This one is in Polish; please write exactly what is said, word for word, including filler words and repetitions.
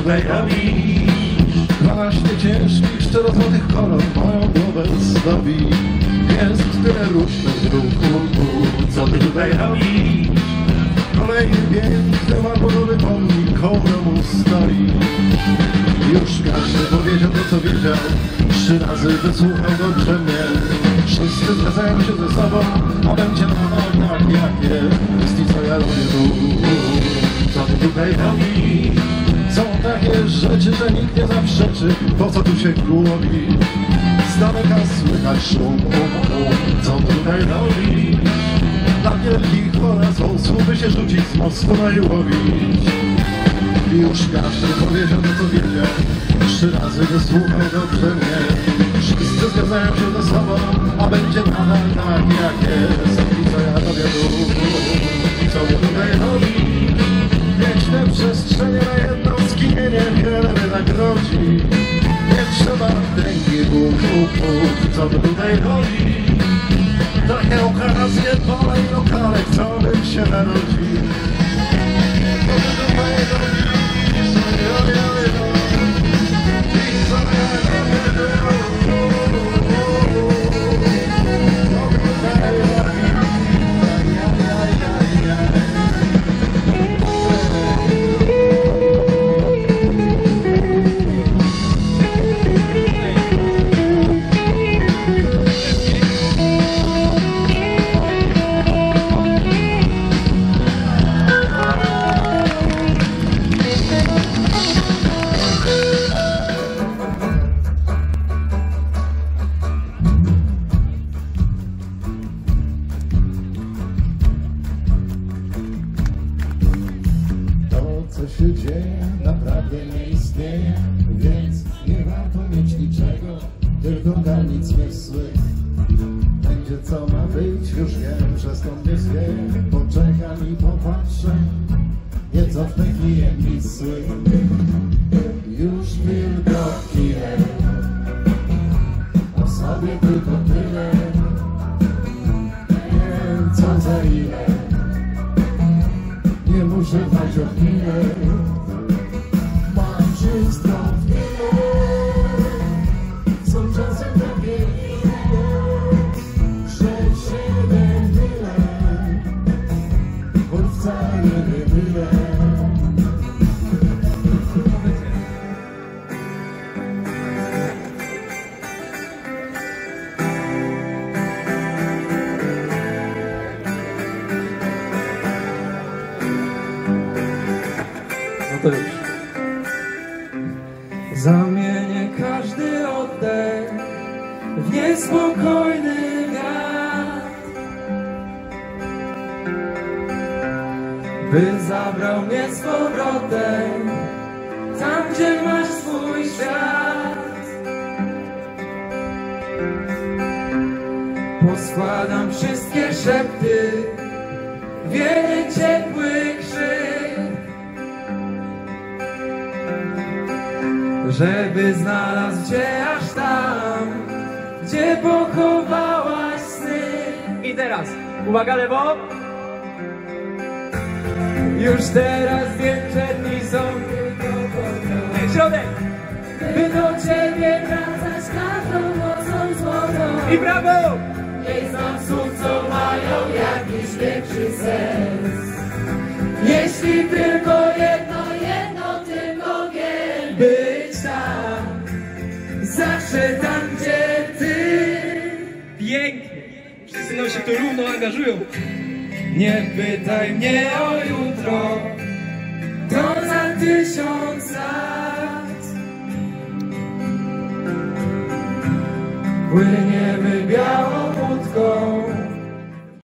tutaj robisz? Dwanaście ciężkich, czterozłotych koron moją głowę zdobi. Jest tyle różnych ruchów, co ty tutaj robisz? Kolejny piękny marmurowy pomnik koło domu stoi. Już każdy powiedział to, co wiedział, trzy razy wysłuchał dobrze mnie. Wszyscy zgadzają się ze sobą, a będzie nadal tak jak jest. I co ja robię tu? Co ty tutaj robisz? Są takie rzeczy, że nikt nie zaprzeczy. Po co tu się głowi? Z daleka słychać szum. Co ty tutaj robisz? Dla wielkich oraz osób, by się rzucić z mostu no i łowić. Już każdy powiedział to, co wiedział, trzy razy wysłuchał dobrze mnie. Wszyscy zgadzają się ze sobą, a będzie nadal tak jak jest. I co ja robię tu? I co ja tutaj robi? Wieczne przestrzenie na jedno skinienie wiele wynagrodzi. Nie trzeba tęgi butów, co ty tutaj robi? Takie okazje, pole i lokale, co bym się narodził. Co ty tutaj robisz? Co się dzieje, naprawdę nie istnieje, więc nie warto mieć niczego, tylko garnić zmysły. Będzie co ma być, już wiem, że stąd nie zwieje. Poczekam i popatrzę, nie cofnę kijem Wisły. Już tylko chwilę, o sobie tylko tyle. Nie wiem co za ile, nie muszę dbać o chwilę. Mam wszystko w chwilę. Są czasem takie chwile, że się nie mylę, bo wcale nie mylę. Zamienię każdy oddech w niespokojny wiatr, by zabrał mnie z powrotem tam, gdzie masz swój świat. Poskładam wszystkie szepty w jeden ciepły krzyk, żeby znalazł cię aż tam, gdzie pochowałaś sny. I teraz, uwaga lewo! Już teraz wiem, że dni są tylko po to, Środek! by do ciebie wracać każdą nocą złotą. I brawo! Nie znam słów, co mają jakiś większy sens. Jeśli tylko jedno, jedno tylko wiem, być tam, zawsze tam, gdzie ty. Pięknie! Wszyscy nam się tu równo angażują. Nie pytaj mnie o jutro, to za tysiąc lat. Płynie